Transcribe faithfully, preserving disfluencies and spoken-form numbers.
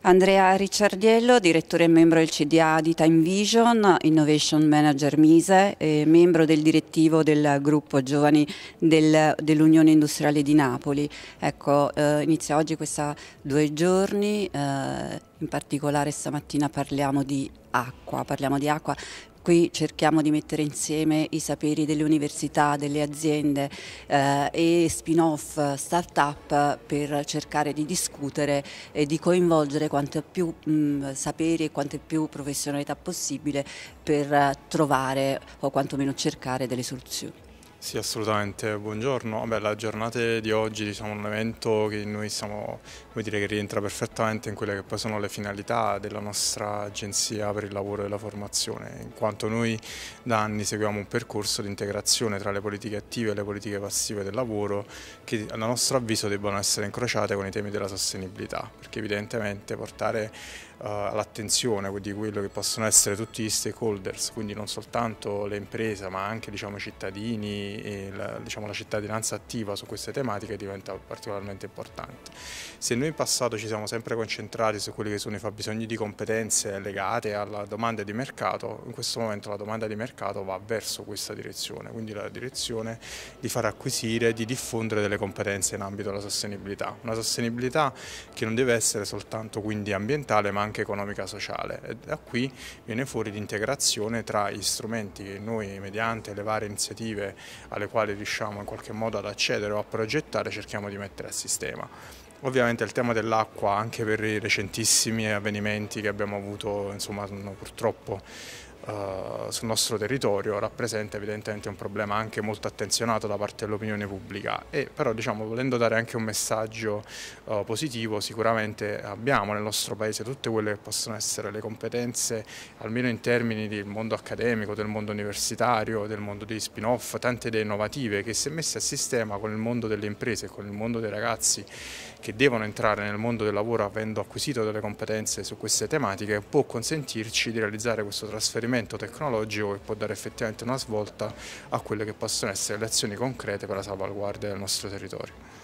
Andrea Ricciardiello, direttore e membro del C D A di Time Vision, Innovation Manager Mise e membro del direttivo del gruppo Giovani del, dell'Unione Industriale di Napoli. Ecco, eh, inizia oggi questa due giorni, eh, in particolare stamattina parliamo di acqua, parliamo di acqua. Qui cerchiamo di mettere insieme i saperi delle università, delle aziende eh, e spin-off, start-up per cercare di discutere e di coinvolgere quanto più mh, saperi e quante più professionalità possibile per uh, trovare o quantomeno cercare delle soluzioni. Sì, assolutamente, buongiorno. Vabbè, la giornata di oggi diciamo, è un evento che noi siamo, come dire, che rientra perfettamente in quelle che poi sono le finalità della nostra agenzia per il lavoro e la formazione, in quanto noi da anni seguiamo un percorso di integrazione tra le politiche attive e le politiche passive del lavoro che a nostro avviso debbono essere incrociate con i temi della sostenibilità, perché evidentemente portare uh, all'attenzione di quello che possono essere tutti gli stakeholders, quindi non soltanto le imprese ma anche diciamo, i cittadini e la, diciamo, la cittadinanza attiva su queste tematiche diventa particolarmente importante. Se noi in passato ci siamo sempre concentrati su quelli che sono i fabbisogni di competenze legate alla domanda di mercato, in questo momento la domanda di mercato va verso questa direzione, quindi la direzione di far acquisire, di diffondere delle competenze in ambito della sostenibilità, una sostenibilità che non deve essere soltanto quindi ambientale ma anche economica e sociale, e da qui viene fuori l'integrazione tra gli strumenti che noi mediante le varie iniziative alle quali riusciamo in qualche modo ad accedere o a progettare cerchiamo di mettere a sistema. Ovviamente il tema dell'acqua, anche per i recentissimi avvenimenti che abbiamo avuto, insomma, purtroppo Uh, sul nostro territorio, rappresenta evidentemente un problema anche molto attenzionato da parte dell'opinione pubblica e però diciamo volendo dare anche un messaggio uh, positivo, sicuramente abbiamo nel nostro paese tutte quelle che possono essere le competenze almeno in termini del mondo accademico, del mondo universitario, del mondo degli spin-off, tante idee innovative che se messe a sistema con il mondo delle imprese, con il mondo dei ragazzi che devono entrare nel mondo del lavoro avendo acquisito delle competenze su queste tematiche, può consentirci di realizzare questo trasferimento tecnologico che può dare effettivamente una svolta a quelle che possono essere le azioni concrete per la salvaguardia del nostro territorio.